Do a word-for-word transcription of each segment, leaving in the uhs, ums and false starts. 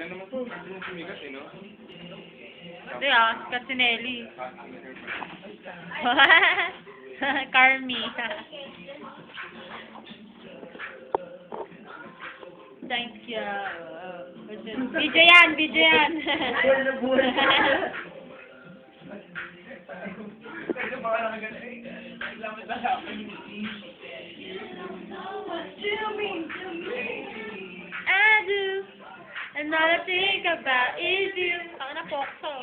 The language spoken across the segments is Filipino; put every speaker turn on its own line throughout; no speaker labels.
Kailan naman po? Hindi mo sumikat eh, no?
Hindi ah, sikat si Nelly. Carmi. Thank you. Video yan, video yan. I do, and all I think about is you. Taka na pokso.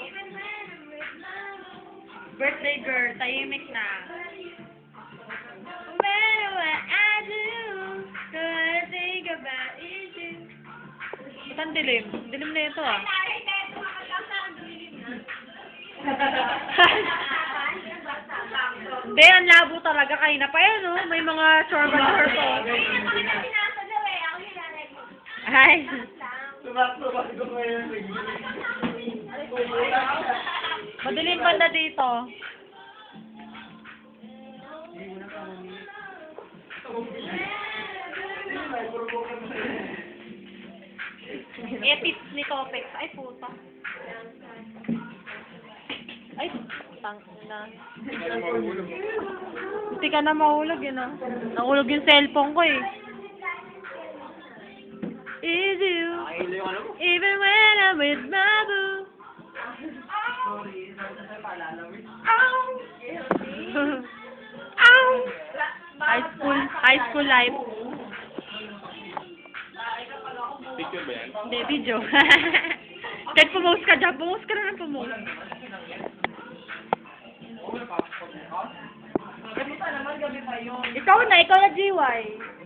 Birthday girl, tahimik na. No matter what I do, all I think about is you. Ba't ang dilim? Dilim na ito ah. Hindi, ang labo talaga. Kaina pa yan, no? May mga chorba-chorba po. Ay. Madilim banda dito. Epis ni Topex. Ay, puta. Ay, tang na. Hindi ka na mahulog, yun, no? Nahulog yung cellphone ko, eh. Is you, even when I'm with my boo. Ow! High school, high school life.
Picture ba yan?
Hindi, video. Kahit pumost ka dyan, pumost ka na ng pumost. Ikaw na, ikaw na G Y.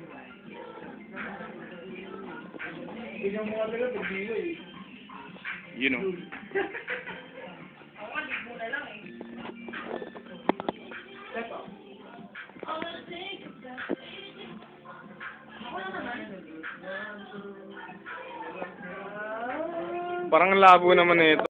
You know. Parang labo naman na ito.